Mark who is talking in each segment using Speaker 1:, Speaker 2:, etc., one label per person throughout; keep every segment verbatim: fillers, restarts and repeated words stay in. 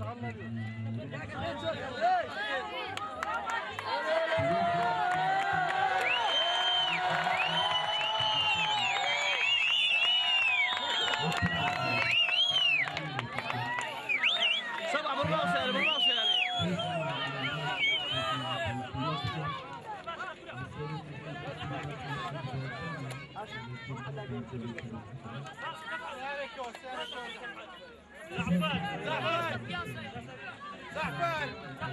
Speaker 1: سبعة بالراس يعني بالراس يعني زعفان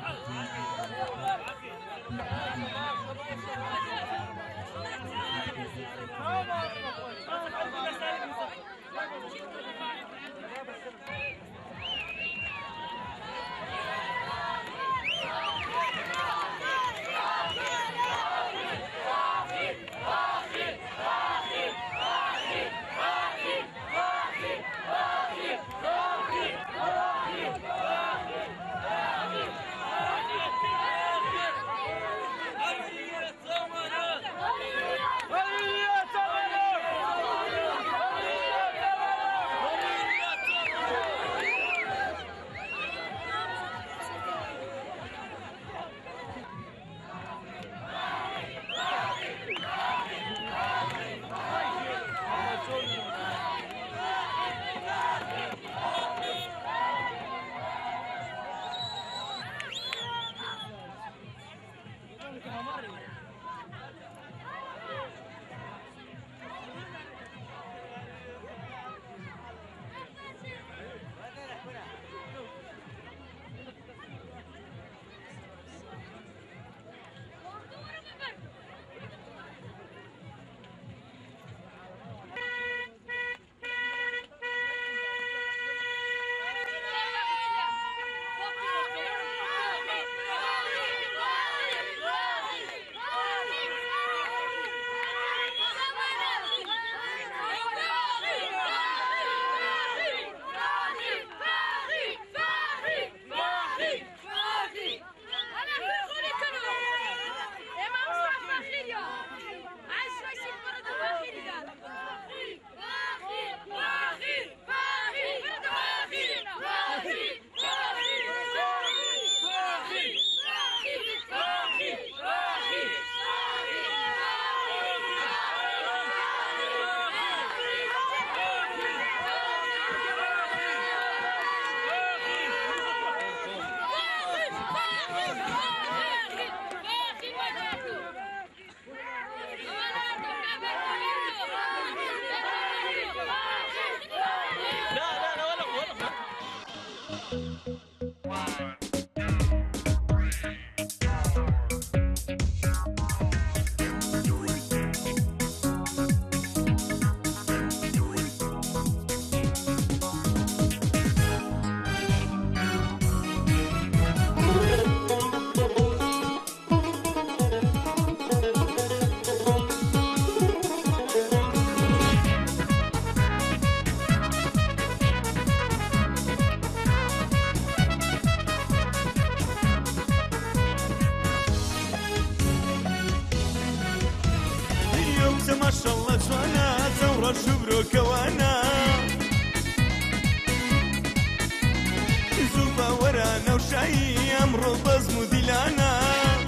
Speaker 2: ما شاء الله جوانا ثورة شبرو كوانا زوبا ورانا وشاي أمرو بزمو ديلانا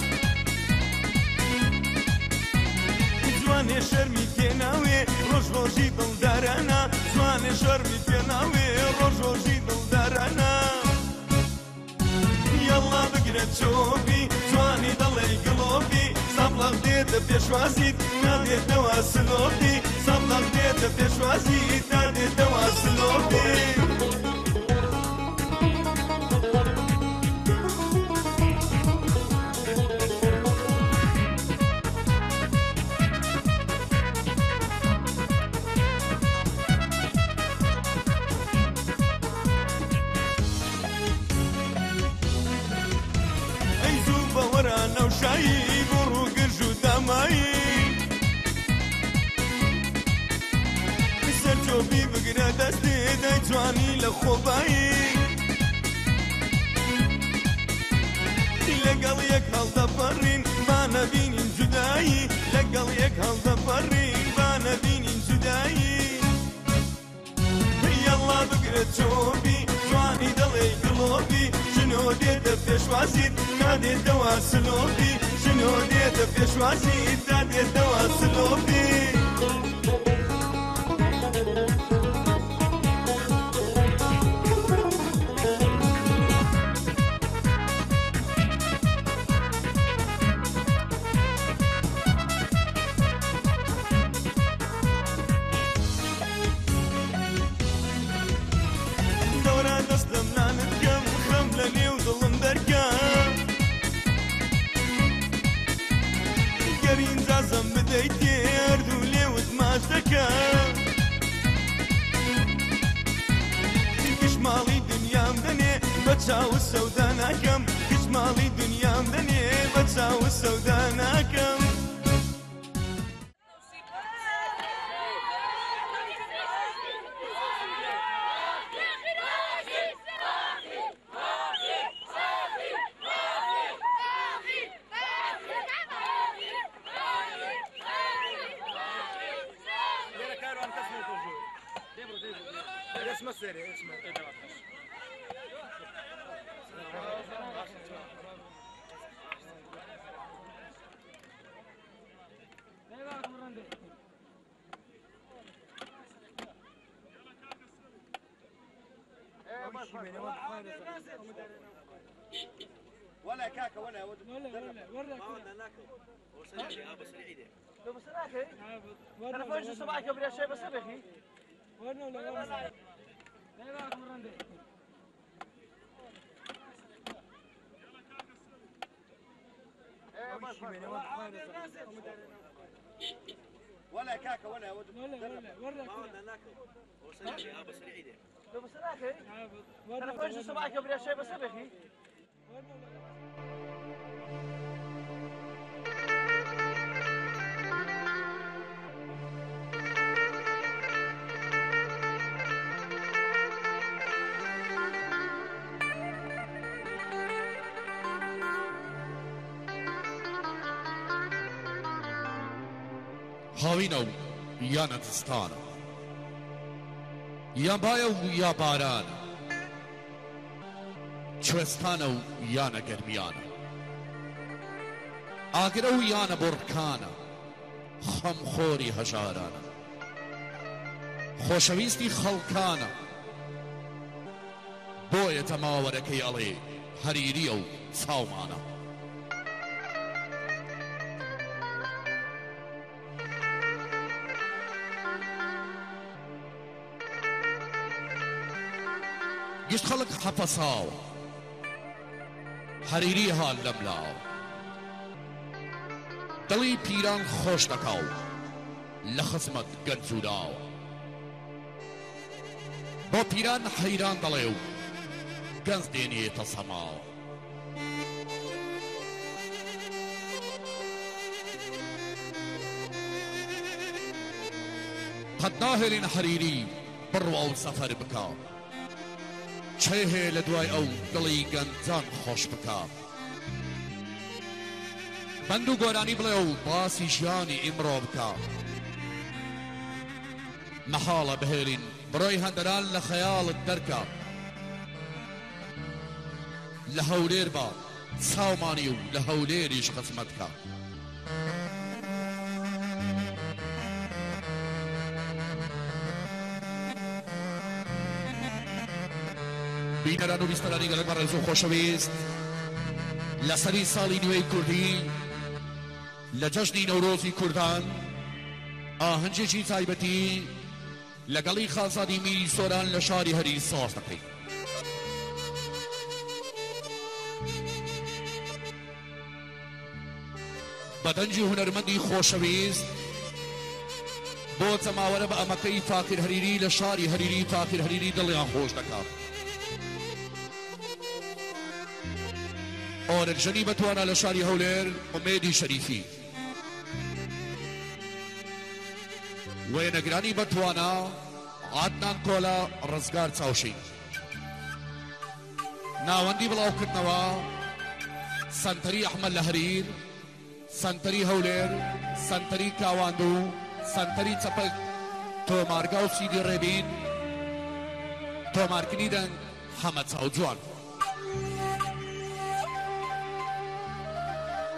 Speaker 2: جواني شرمي بيناوي روش روجي دلدارانا جواني شرمي بيناوي روش روجي دلدارانا يلا بقرة شوفي جواني ضلي قلوبي صبلغ ديت بيشوازيت نادي دوا سلوبي صبلغ ديت بيشوازيت نادي دوا سلوبي اي زوبا ورانا وشاي بی بگره دستی دی جوانی لخوبایی لگل یک حال دپرین با نبینین جدایی لگل یک حال دپرین با نبینین جدایی یلا بگره چوبی جوانی دلی گلوبی پێشوازیت نادێتەوە سلۆپی ژنۆ دێتە پێشوازیت نادێتەوە سلۆپی دەستم نانت کەم خەم لە نێو دڵم دەرکە گەرین جازم بدەیت تێرد و لێوت ماش دەکە گشماڵی دنیام دەنێ بە چاو سەودا ناکەم گشماڵی دنیام دەنێ بە چاو سەودا ناکەم
Speaker 1: اسمه سريع اسمه
Speaker 3: ولا كاكا ولا ولا
Speaker 4: ولا ولا
Speaker 3: ولا ناكل وسريع ابو سريع ايده
Speaker 1: لو بس انا اخي انا فوجئ صباحك بلا شيء بس اخي
Speaker 4: ولا ولا ولا لا لا مرندي
Speaker 3: ولا كاكا ولا
Speaker 4: ولا ولا ولا
Speaker 3: ولا ناكل وسريع ابو سريع ايده
Speaker 1: لو بس انا اخي انا فوجئ صباحك بلا شيء بس اخي
Speaker 5: هاوینە و یانە دستانە یا بایە و یا بارانە کوێستانە و یانە گەرمیانە ئاگرە و یانە بڕکانە خەمخۆری هەژارانە خۆشەویستی خەڵکانە بۆیە تەماوەرەکەی ئەڵێ هەریریە و چاومانە گشت خەڵک حەپەساوە هەریری هان لەملاوە دڵی پیران خۆش دەکاو لە خزمەت گەنج و داوە بۆ پیران حەیران دەڵێ و گەنج دێنێتە سەماوە قەت ناهێڵین هەریری بڕوە و سەفەر بکە چێ هەیە لە دوای ئەو دڵی گەنجان خۆش بکە بەند و گۆرانی بڵێ و باسی ژیانی ئیمڕۆ بکە مەحاڵە بهێرین بڕۆی هەندەران لە خەیاڵت دەرکە لە هەولێر بە چاومانی و لە هەولێریش خزمەتکە بینەران و بیستەرانی گەلک بەڕێز و خۆشەویست لەسەری ساڵی نوێی کوردی لە جەژنی نەورۆزی کوردان ئاهەنگێکی تایبەتی لەگەڵی خازادی میری سۆران لە شاری هەری ساز دەکەین بەدەنجی هونەرمەندی خۆشەویست بۆ جەماوەرە بە ئەمەکەی فاقر هەریری لە شاری هەریری فاقر هەریری دڵیان خۆش دەکات ئۆرگژنی بەتوانە لە شاری هەولێر ئومێدی شەریفی وێنەگرانی بەتوانە عادنان کۆلە ڕزگار چاوشین ناوەندی بڵاوکردنەوە سەنتەری ئەحمەد لە هەریر سەنتەری هەولێر سەنتەری کاواندوو سەنتەری چەپەک تۆمارگا و سیدی ڕێبین تۆمارکردنی دەنگ حەمە چاوجوان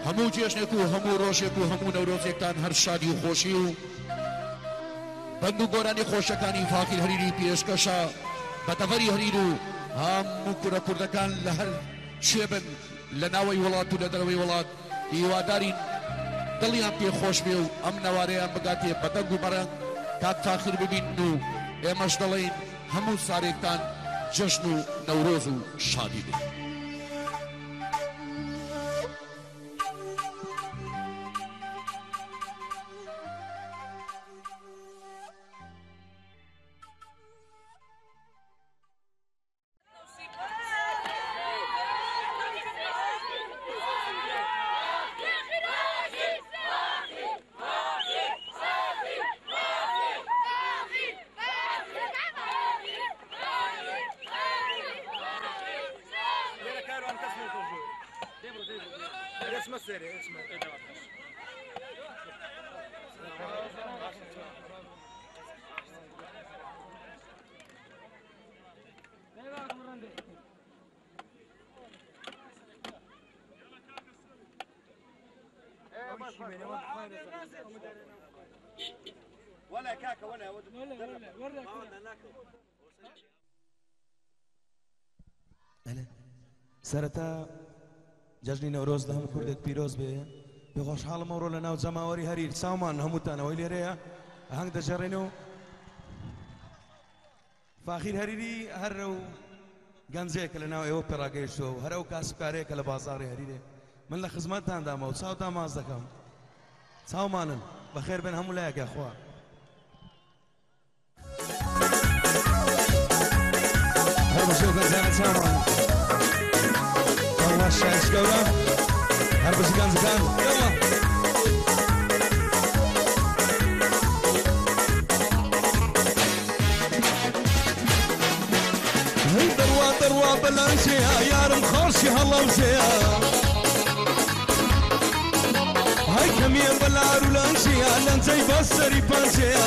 Speaker 5: هەموو جێژنێک و هەموو ڕۆژێک و هەموو نەورۆزێکتان هەر شادی و خۆشی و بەند و گۆرانی خۆشەکانی فاقیر هەریری پێشکەشە بەتەڤەری هەریر و هەموو کوورە کوردەکان لە هەر شوێ بن لە ناوەی وڵات و لە دەرەوەی وڵات هیوادارین دڵیان پێ خۆش بێ و ئەم نەوارەیان بگاتێ بەدەنگ و بەرەنگ کاک فاخر ببین و ئێمەش دەڵێین هەموو سارێکتان جەژن و نەورۆز و شادی بێ.
Speaker 3: اسمه السري اسمه ولا كاكا ولا ود
Speaker 4: ولا ولا ولا
Speaker 6: هلا سرتا جژنی نەورۆز لە هەموو کوردێک پیرۆز بێ بێ خۆشحاڵم ئەوڕۆ لە ناو جەماوەری هەریر چاومان هەمووتانەوەی لێرەیە ئاهەنگ دەجێڕێنەوە فاخیر هەریری هەر و گەنجەیەکە لە ناو ئێوە پێڕاگەیشتووە و هەر ئەو کاسبکارەیەکە لە بازاڕی هەریرێ من لە خزمەتتاندامە و چاوتان ماز دەکەم چاومانن بەخێر بێن هەموو لایەکە خوا هەر بەشێو گەنجانە چاومان الله شايش قولا هرب زكان زكان يلا هي دروا دروا بلانشيا يارم خورشي هلا وزيا هاي كمية بلارو لانشيا لانزي بسري بانشيا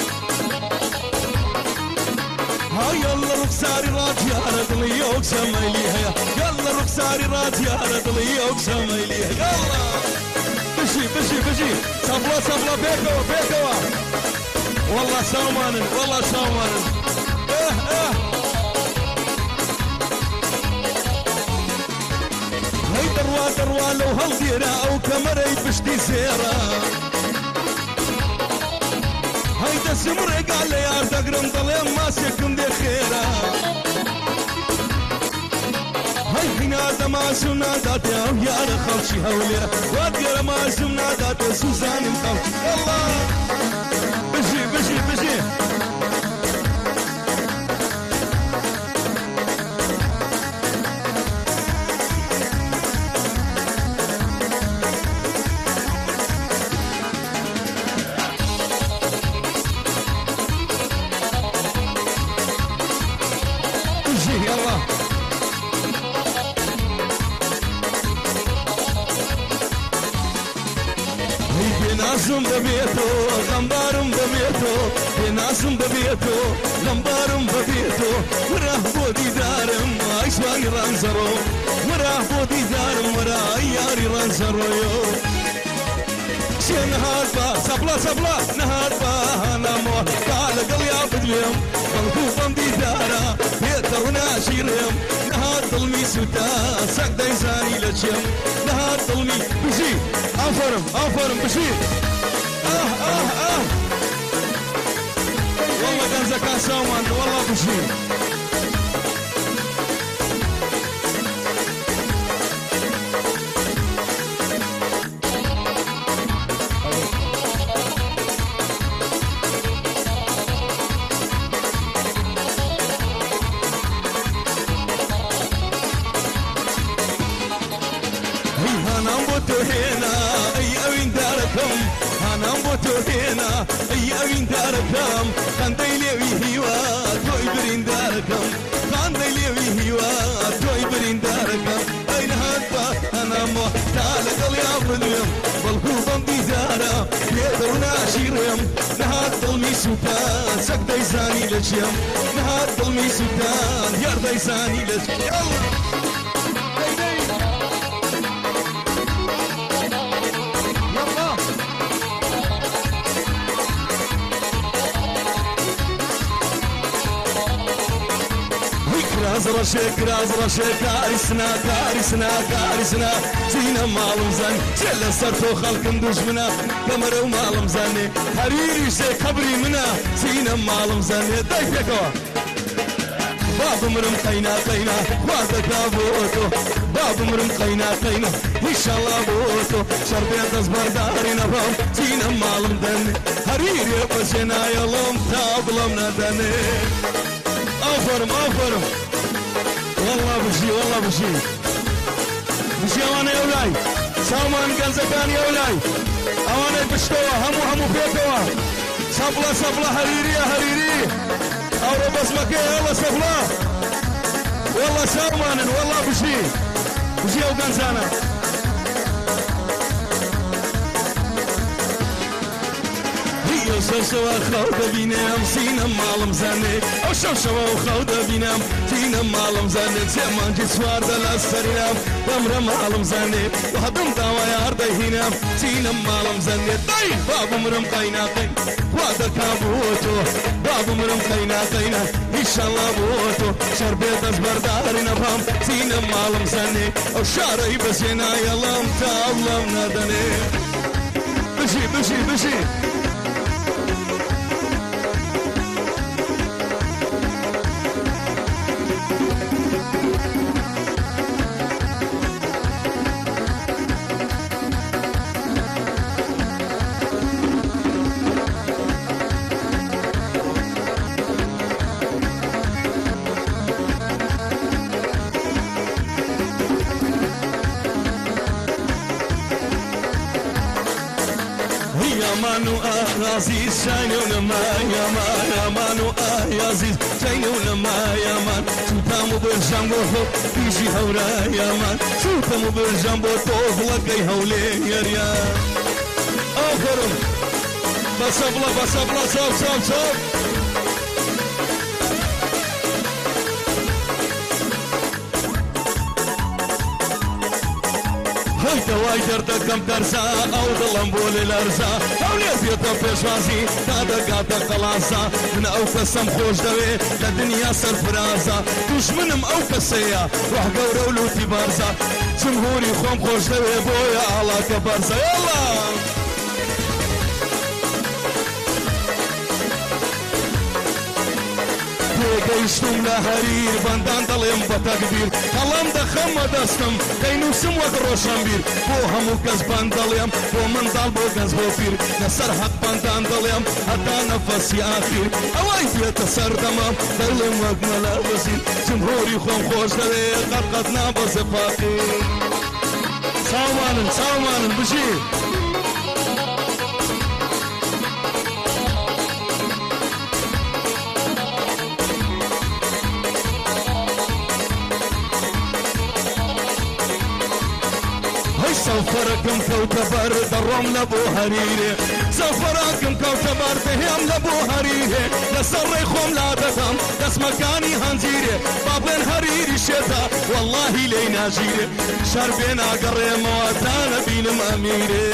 Speaker 6: هاي يلا رخساري راجي على ضلي اقسم ليها يلا رخساري راجي على ضلي اقسم ليها يلا بشي بشي بشي صبلا صبلا بيكوا بيكوا والله سامان والله سامان اه اه هاي دروا دروا لو هالديرة او كمري بشتي سيرة هيدا سمرق على يار تقرم ظلم ماسكم دي خيرة هاي حين هذا ما سمنا دات يا يار خلشي هوليرة وادقر ما سمنا دات سوزان الخل يلا بشي بشي بشي ناسم ببيتو غمبارم ببيتو ناسم ببيتو غمبارم ببيتو وراه بودي دارم عيشواني رانزرو وراه بودي دارم وراه ياري رانزرو يو شي نهار با صبلا صبلا نهار با انا مو قال قلي عبد اليوم ملهوفم دي دارا بيتو ناشيرم نهار ظلمي سوتا سقدا يزاني لجيم نهار ظلمي بشي افرم افرم بشي اه اه اه والله كان زكاة سامان والله بشي هنا اي اوين داركم خاندي لي هيوا توي برين داركم خاندي لي هيوا توي برين داركم اين هاد انا محتال قلي ابردم بالخوفم ديزارا يدرنا شيرم نهاد ظلمي سلطان سقدا يزاني لجيم نهاد ظلمي سلطان يرضى يزاني لجيم يلا كراز رشي كراز رشي كارسنا كارسنا كارسنا سينا مالم زن جل سرتو خلق دشمنا كمر ومالم زن حريري شي كبري منا سينا مالم زن دايفكوا باب مرم قينا قينا خواتك ابوتو باب مرم قينا قينا ان شاء الله بوتو شربيت اصبر داري نفهم سينا مالم دن حريري بسنا يلوم تابلمنا دني افرم افرم والله بشي والله بشي بشي وانا يا ولاي سامان كنزكان يا ولاي اوانا بشتوا همو همو بيتوا صبلا صبلا حريري يا حريري أورو بسمك يلا صبلا والله سامان والله بشي بشي وكنزانا شو شو خوضة بينام سينا مالم زانك أو شو شو خوضة بينام سينا مالم زانك زمان جيت سوار دل السرينام دمر مالم زانك وهدم دوا يارده هينام سينا مالم زانك طي باب مرم قينا قين وادر كابوتو باب مرم قينا قينا إن شاء الله بوتو شربيت أصبر داري نفهم سينا مالم زانك أو شاري بسينا يلام تالم ندني بشي بشي بشي مانو آه عزيز شاينونا ما يا مان يا مانو آه يا عزيز شاينونا ما يا مان سوتامو بالجامبو بيجي هورا يا مان سوتامو بالجامبو طوف لقي هولي يا ريان آخرهم بصبلا بصبلا صوب صوب صوب هاي دردكم ترسا او ظلم بول الارزا حولي بيتا بيشوازي تادا قاتا قلاسا من او قسم خوش دوي لدنيا سرفرازا دشمنم او قسيا روح قورو لوتي بارزا جمهوري خوم خوش دوي بويا على كبارزا يلا گەیشتم لە هەریر بەندان دەڵێم بە تەکبیر هەڵام دەخەمە دەستم دەینووسم وەک ڕۆشنبیر بۆ هەموو کەس بان دەڵێم بۆ منداڵ بۆ گەنج بۆ پیر لەسەر حەق بەندان دەڵێم هەتا نەفەسی ئاخیر ئەوەی بێتە سەردەمام دەڵێم وەک مەلا وەزیر جمهوری خۆم خۆش دەوێ قەت نابەزە فاقیر چاومانن چاومانن بژی سفركم كوتبر درم لبو هريري سفركم كوتبر بهم لبو هريري لسري خوم لا دفم دس مكاني هنزيري بابن هريري شتا والله لينا جيري شربنا قري مواتانا بينم اميري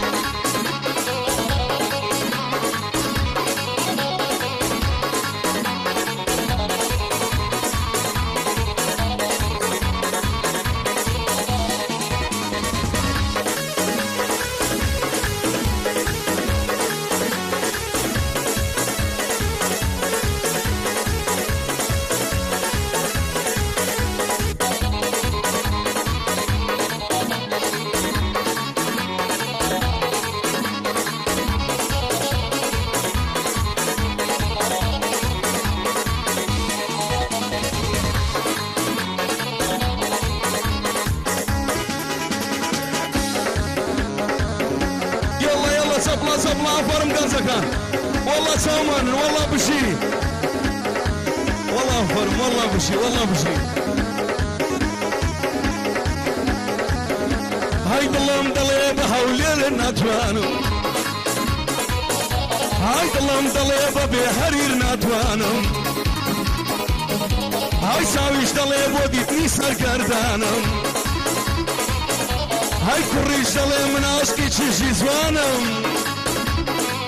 Speaker 6: صبلا صبلا فرم قنزكان والله سامان والله بشي والله فرم والله بشي والله بشي هاي دلهم دليبة هوليل ناتوانو هاي دلهم دليبة بحرير ناتوانو هاي ساويش دليبة ديتني سرقردانو هاي كريش دلي من عشقي تشيشي زوانم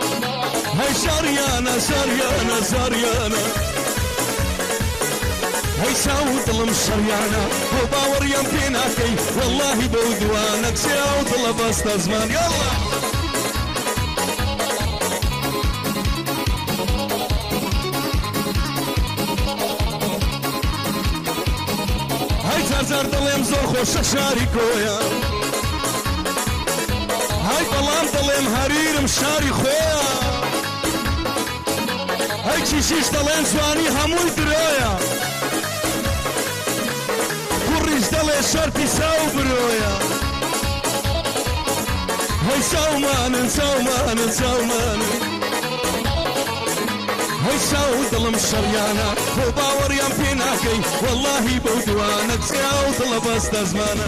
Speaker 6: هاي شاريانا شاريانا شاريانا هاي ساود ظلم الشريانة وباور يمكن اكي والله بودوانك ساود لبست زمان يلا هاي زار ظلم زور خوش شاري كويا هاي بلام ظلم هرير مشاري خويا هاي كيشيش ظلم زواني هموي درايا كوريش ظلم شرطي ساو برويا هاي ساومان ساومان ساومان هاي ساو ظلم الشريانة وباور يمكناكي والله بودوانك ساو ظلم استزمانه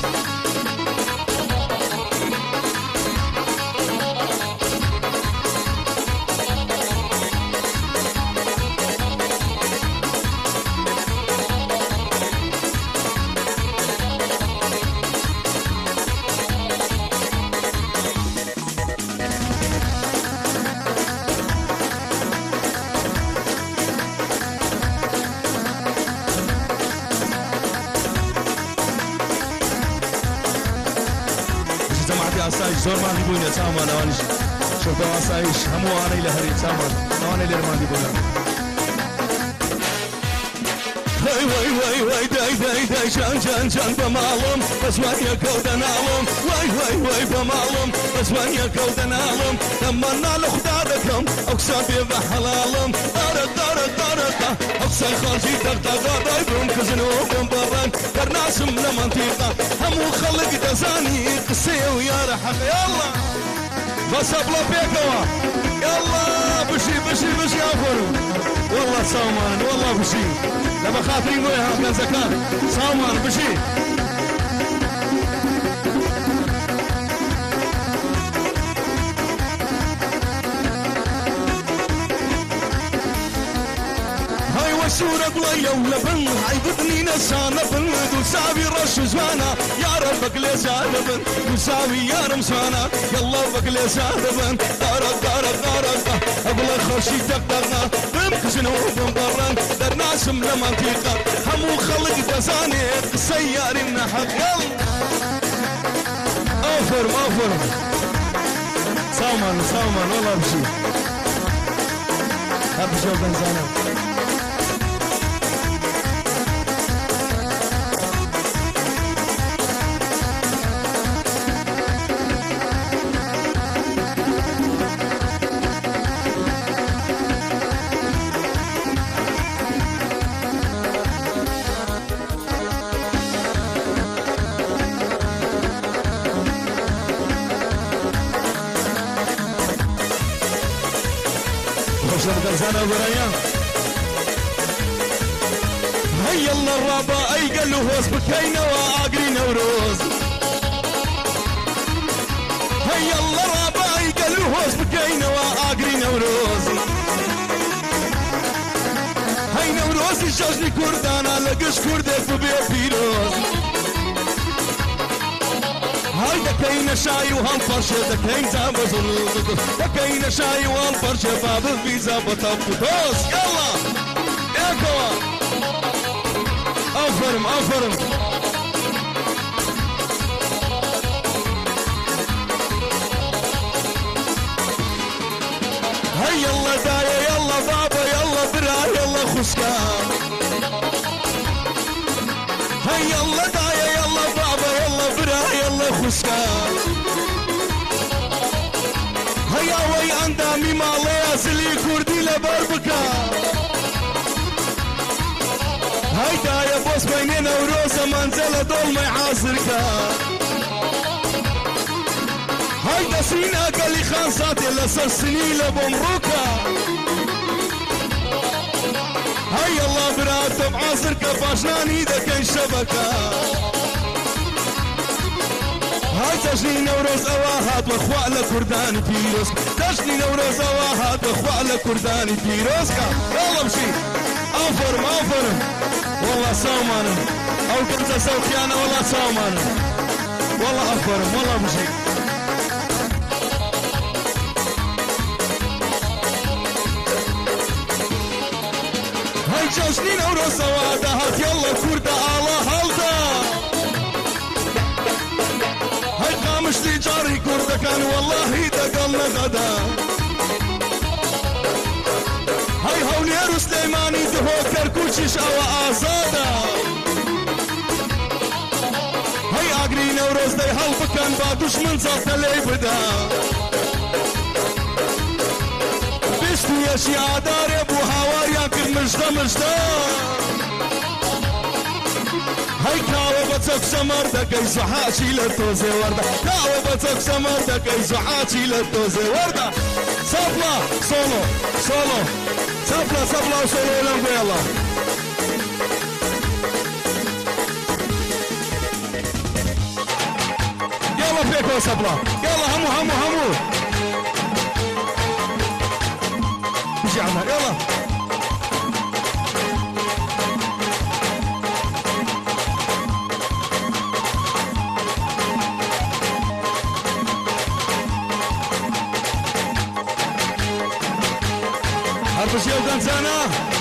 Speaker 6: اسايش زور ما ديبون يا سامان اوانيش شوفوا اسايش همو انا الى هري سامان انا الى ما ديبون واي واي واي واي داي داي داي شان شان شان بمالهم بس وين يكود نالهم واي واي واي بمالهم بس وين يكود نالهم تمنى لخدادكم اقصد بحلالهم دار دار دار اقصى خارجي دغدغه دايبهم كزنوبهم بران كرناس من منطقه همو خلق دزاني قصيه ويا رحق يلا بس ابلا بيكوا يلا بشي بشي بشي افر والله سامان والله بشي لما خاطري وياها كان زكاه سامان بشي سورة قليا ولبن عيبتني نسانة بن دوساوي رش زوانا يا ربك ليس عدبن دوساوي يا رمسانا يلا بك ليس عدبن دارك دارك دارك أبلا خرشي تقدرنا بمكسنو بمبرن در ناسم لمنطقة همو خلق دزاني سيار النحق يلا أوفر أوفر سامان سامان والله بشي هب شو بنزانا زانا ورايا هيا الله الرابع اي قال له هوس بكينا واقري نوروز هيا الله الرابع اي قال له هوس بكينا واقري نوروز هاي نوروز الجاجني كردانا لقش كردك ببيع بيروز هاي دكينا شاي وهم فرشة دكين زاب زلوط دكينا شاي وهم فرشة باب الفيزا بطبطوس يلا يا كوا أفرم أفرم هاي يلا دايا يلا بابا يلا برا يلا خسكا هاي يلا دايا يلا بابا يلا برا يلا خسكا هيا وي اندامي ماليا زلي كردي لبربكا هاي دايا بوس بيني نوروزا منزل دول ما يعاصركا هاي دسينا قالي خان صاتي لسرسني لبمروكا هاي الله براتب عاصركا باشناني دكن شبكا هاي تجني نوروز اواهات واخوة لكرداني بيروس تجني نوروز اواهات واخوة لكرداني بيروسكا يلا مشي افرم افرم والله سامان او كنت سوخيانا والله سامان والله افرم والله مشي هاي جەژنی نەورۆزەوە داهات یەڵڵە کووردە ئاڵە هەڵدا هەی قامشتی جاری کوردەکان وەڵڵاهی دەگەڵ نەغەدا هەی هەولێر و سلەیمانی دهۆ کەرکووچیش ئەوە ئازادە هەی ئاگری نەورۆز دەی هەڵ بکەن با دوژمن جەڵتە لێی بدا بشتویەشی ئادارێ بوو هاواریان کرد مژدە مژدە هەی کاوە بە چەک شەمەر دەکەی زوحاچی لە تۆزێ وەردە کاوە بە چەک شەمەر دەکەی زوحاچی لە تۆزێ وەردە سەپڵە سۆڵۆ سۆڵۆ سەپڵە سەپڵە و سۆڵۆ لەم گوێڵە گێڵە پێکەوە سەپڵە گێڵە هەموو هەموو هەموو بژی عەمەر گێڵە هربشي وقنزانا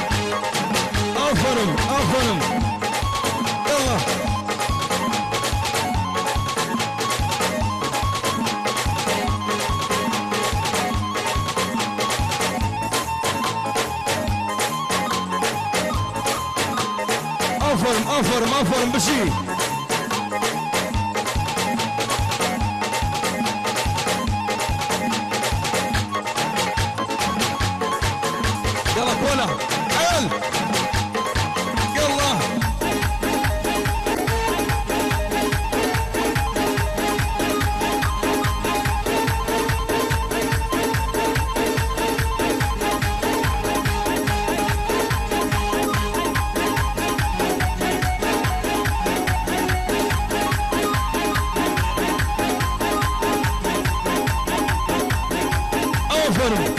Speaker 6: أفرم أفرم يلا أفرم أفرم أفرم بشي يلا كولا عيال يلا أوفر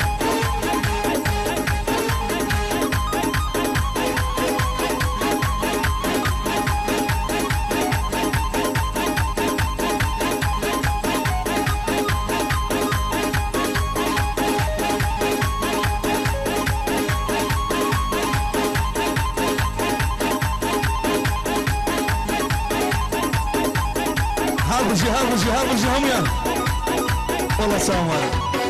Speaker 6: هربجي هربجي هربجي هم يا والله سامر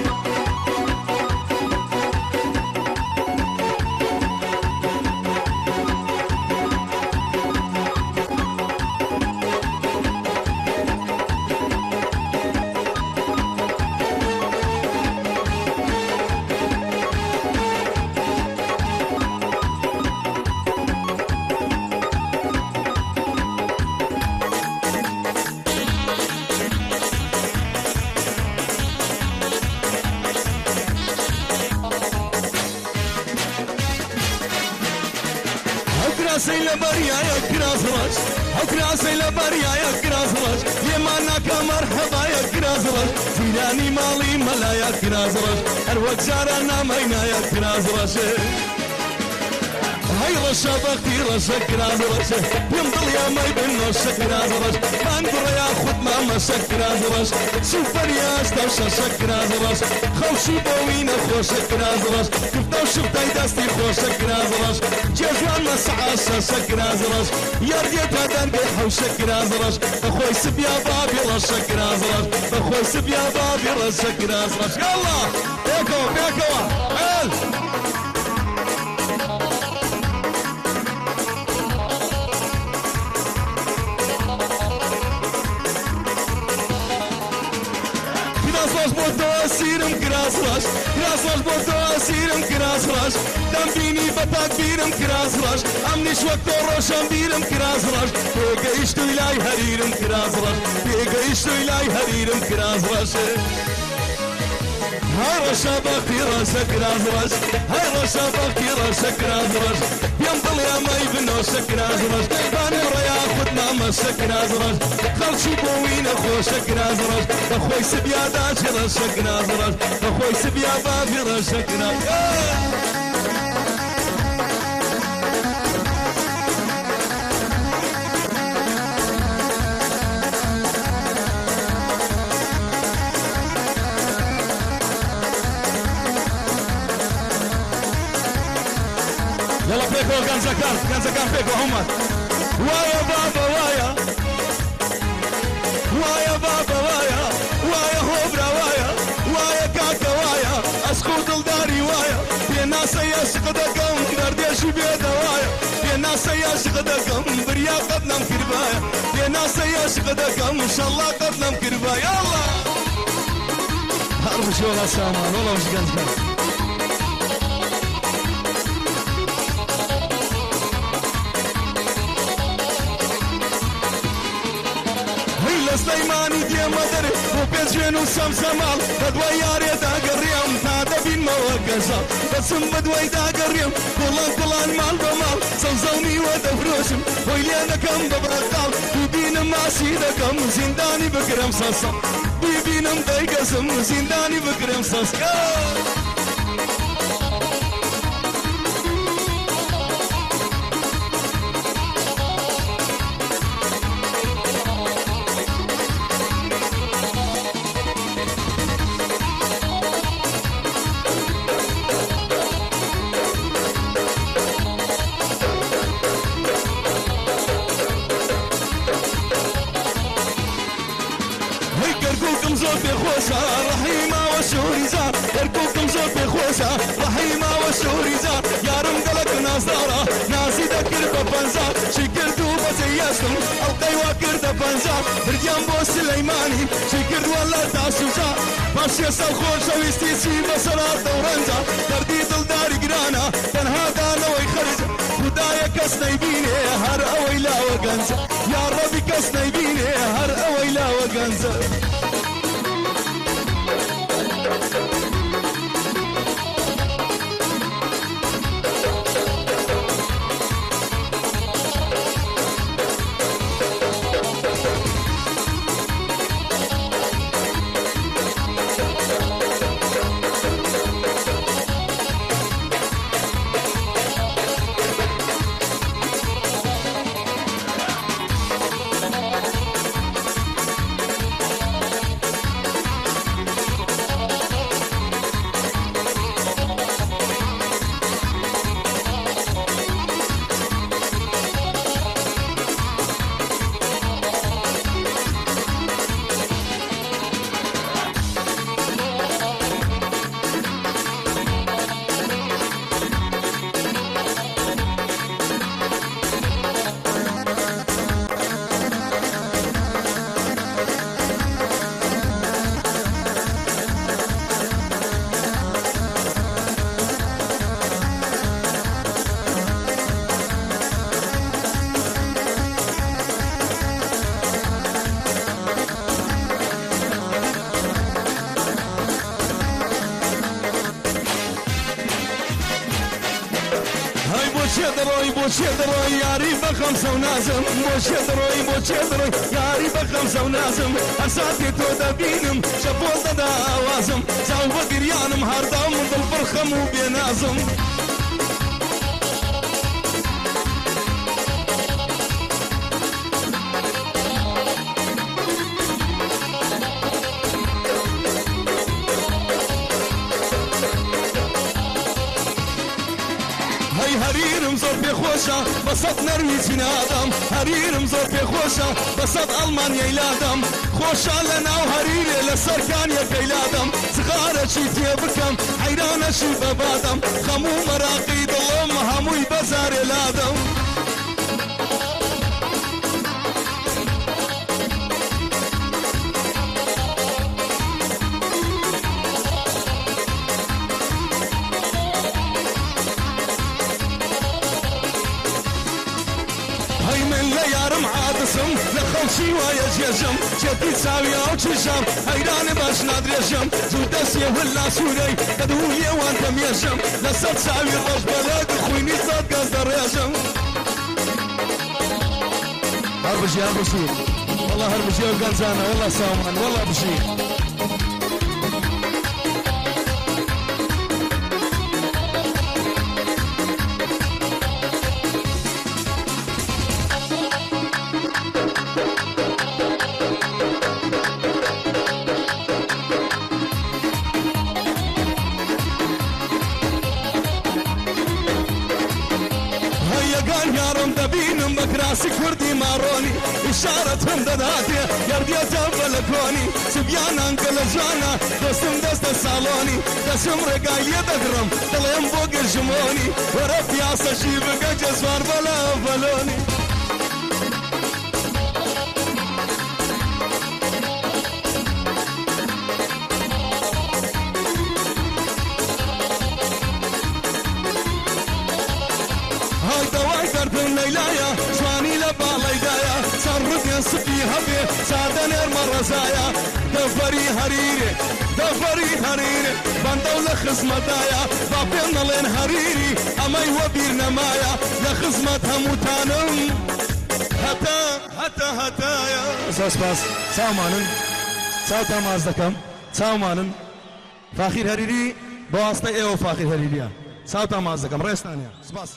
Speaker 6: كراسي لبريا يا كراس راش او كراسي لبريا يا كراس راش يمانك مرحبا يا كراس راش زيراني مالي ملا يا كراس راش الوقت جارنا مينا يا كراس راش هاي رشا بختي رشا كراس راش يمضل يا مي بنو شكراس راش بانقر يا خد ماما شكراس راش شوف برياش دوشا شكراس راش خوشي بوينة خوش شكراس راش كفتو شفتاي داستي خوش شكراس راش جوان مسعاشا شكراس راش يرديت هدان بيحو شكراس راش بخوي سبيا بابي راش شكراس راش بخوي سبيا بابي راش شكراس راش يلا بيكو بيكو عيل Krasvaş boto asirim krasvaş Krasvaş boto asirim krasvaş Dambini batak birim krasvaş Amniş vakto roşan birim krasvaş Bega iştu ilay haririm krasvaş Bega iştu ilay haririm krasvaş Hay roşa bakti roşa krasvaş Hay roşa bakti roşa krasvaş Yamdal yamay binoşa krasvaş Ben buraya khudma masha krasvaş Khalçi boyna خوشa krasvaş Bakhoy sibya daş roşa krasvaş Bakhoy sibya babi roşa krasvaş يلا بۆ گەنجەکان گەنجەکان پێکەوە هەمووان وایە بابە وایە وایە بابە وایە وایە هۆبرا وایە وایە کاکە وایە ئەسکو دڵداری وایە پێناسە یەشق دەکەم دەردێشی بێدەوایە پێناسە یەشق دەکەم بریا قەت نەم کردبایە پێناسە یەشق دەکەم ئینشەڵڵا قەت نەم کردبایە ئەڵڵا هەر بچی وەڵا سامان وەڵا وش گەنجکان سلەیمانی دێمە دەرێ بۆ پێچێن و سەمسەماڵ بە دوای یارێدا گەڕێم تا دەبینمەوە گەزاڵ بەچم بە دوای داگەڕێم کوڵان کوڵان ماڵ بە ماڵ سەوزەونیوە دەفرۆشم بۆی لێ دەکەم بە بەقاڵ بیبینم ماسی دەکەم زیندانی بگرم سەسە بیبینم دەیگەزم زیندانی بگرم سەسکە زۆر پێخۆشە ڕەحیماوە شۆریزا گەرکۆکم زۆر پێخۆشە ڕەحیماوە شۆریزا یارم گەڵک نازدارە نازی دەکرد بە پەنجا چی کرد و بەجێ یەشتم ئەڵقەی وا کردە پەنجا بردیان بۆ سلەیمانی چی کردووە لە تاسوجا پاشێ سەر خۆشەویستی چی بەسەرات دەوڕەنجا دەردی دڵداری گرانە تەنها دانەوەی خەرجە خودایە کەس نەیبینێ هەر ئەوەی لاوە گەنجە یا ڕەبی کەس نەیبینێ هەر ئەوەی لاوە گەنجە بۆچێ دەڕۆی یاری بەخەم سەو نازم بۆچێ دەڕۆی بۆچێ دەڕۆی یاری بەخەم سەو نازم هەر ساتێ تۆ دەبینم شەپۆ دەدا ئاوازم چاو بە گریانم هەردام دڵبڕ خەم و بێنازم هەریرم زۆر پێخۆشە بەسەد نەروی جینادەم هەریرم زۆر پێخۆشە بەسەد ئەڵمانیای لادەم خۆشە لە ناو هەریرێ لە سەرکانیەکەی لادەم زغارەکی تێ بکەم حەیرانەشی بەبادەم خەموو مەراقی دڵم هەمووی بەزارێ لادەم یارم عادسم لە خەڵکی وایە جێژم چێتی چاویا و چشم حەیرانە باش نادرێژم زوو دەستێ ولا سوورەی کە دوو لێوان دەمێژم لەسەر چاوی ڕۆژ بەلەگ خوینی سەد گەز دەڕێژم هەر بژی هەر بژی وەڵا هەر بژی و گەنجانە وەڵا سامان وەڵا بژی باسی کوردی ماڕۆنی ئیشارەتم دەداتێ گەردێتە بەلەکۆنی سبیانان کە لە جوانە دەستم دەستە ساڵۆنی دەچم ڕێگای لێ دەگڕم دڵێم بۆ گەژمۆنی وەرە پیاسەشی بگە جەزوان بەلە بەلۆنی ليلايا جواني لباليدايا صرف ينصفي هبي سادن المرزايا دفري هريري دفري هريري بندو لخزمتايا بابين لين هريري امي وبير نمايا لخزمت هموتانم هتا هتا هتايا ساس باس سامانن ساو تماز دكم سامانن فاخر هريري بواسطه ايو فاخر هريريا ساو تماز دكم ريستانيا سباس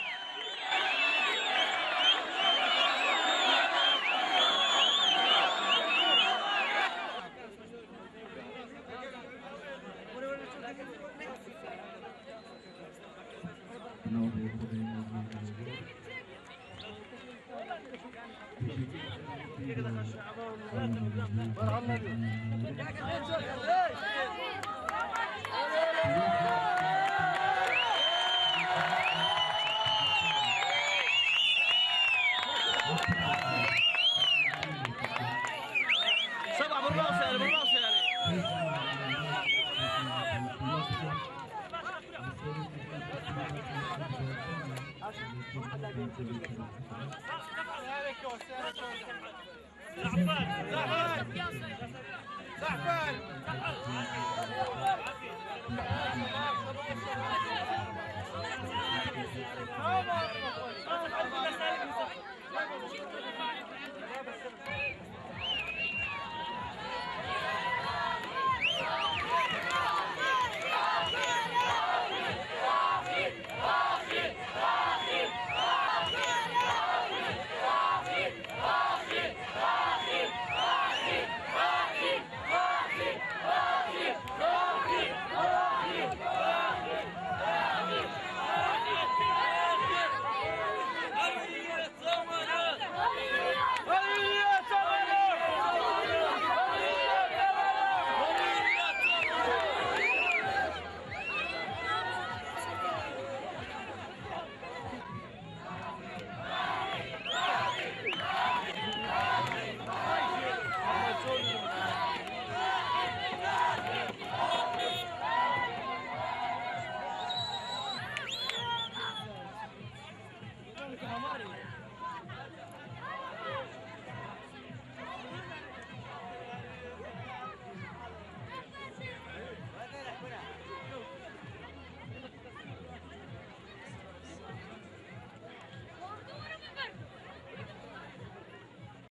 Speaker 1: سبعة بالراس يعني بالراس يعني زعفان